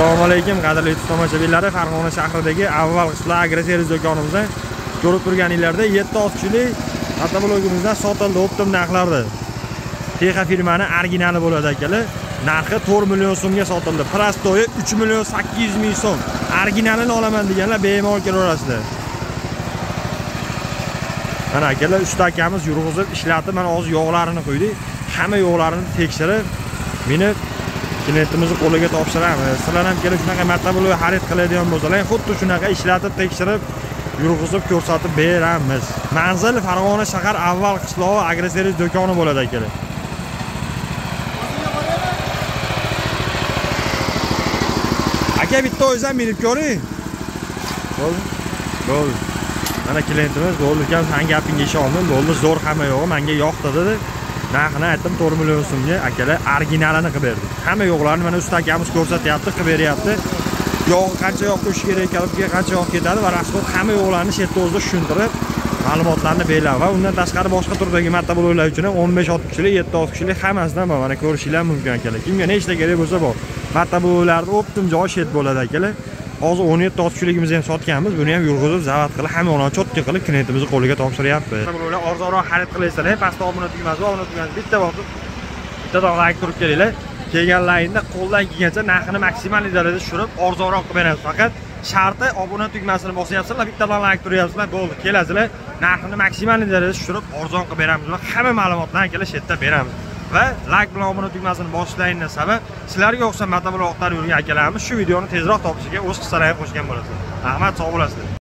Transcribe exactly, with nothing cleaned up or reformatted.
Assalomu alaykum qadrli tomoshabinlar. Farg'ona shahridagi avval qishloq agroservis do'konimizdan ko'rib turganinglarda yetti oqchilik motoblogimizdan sotildi optim narxlarda. Texa firmani originali bo'ladi akalar. Narxi to'rt million so'mga sotildi. Prostoyi uch million sakkiz yuz ming so'm. Originalini olaman deganlar bemalol kelaverasizlar. Mana akalar uchta akamiz yurg'izib ishlatib, mana hozir yog'larini qo'ydik. Hamma yog'larini tekshirib, meni klientimizni qo'liga topshiramiz. Sizlar ham kelib shunaqa motoblog xarid qiladigan bo'lsalar, xuddi shunaqa ishlatib, tekshirib, yurg'izib ko'rsatib beramiz. Manzil Farg'ona shahar avval qishlog'i agroservis do'koni bo'ladi akalar. Aka bitta o'zim minib ko'ring. Bo'ldi. Bo'ldi. Mana klientimiz bo'ldi ekan, sen gapingga ishondim. Bo'ldi, zo'r hamma yo'g'i menga yoqdi dedi. Narxini aytdim to'rt million so'mga, akalar originalini qilib berdi. Hamma yo'qlarni mana usta akamiz ko'rsatyapti, qilib beryapti. Yog'i qancha yoq qo'shish kerak, kalibga qancha yoq ketadi va rasxod hamma yo'qlarni shu yerda o'zida tushuntirib, ma'lumotlarni beradi va undan tashqari boshqa turdagi motobloglar uchun ham o'n besh oltmishlik, yetti oltmishlik hammasidan bor. Mana ko'rishinglar mumkin akalar. Kimga nechta kerak bo'lsa bor. Motobloglarda optim joy shet bo'ladi akalar. Hozir o'n yetti oltmishligimizni ham sotganmiz. Buni ham yurg'izib, zavat qilib, hamma yo'qlarni chotki qilib klientimizni qo'liga topshiryapti. Motobloglar arzonroq xarid qilasizlar, pastda obuna tugmasi, obuna tugmasi bitta bosib, bitta like turib kelinglar. Kelganlaringda qo'ldan kelgancha narxini maksimal darajada tushirib, arzonroq qilib beramiz. Faqat sharti obuna tugmasini bosyapsizlar, bitta like turyapsizlar, bo'ldi. Kelasizlar, narxini maksimal darajada tushirib, arzon qilib beramiz va hamma ma'lumotlarni kelib shu yerda beramiz. Va like bilan obuna tugmasini bosishlarning sabab sizlarga o'xshab motobloglar yurgan akalarimiz shu videoni tezroq topishiga o'z hissalarini qo'shgan bo'lasiz. Rahmat, sog' bo'lasizlar.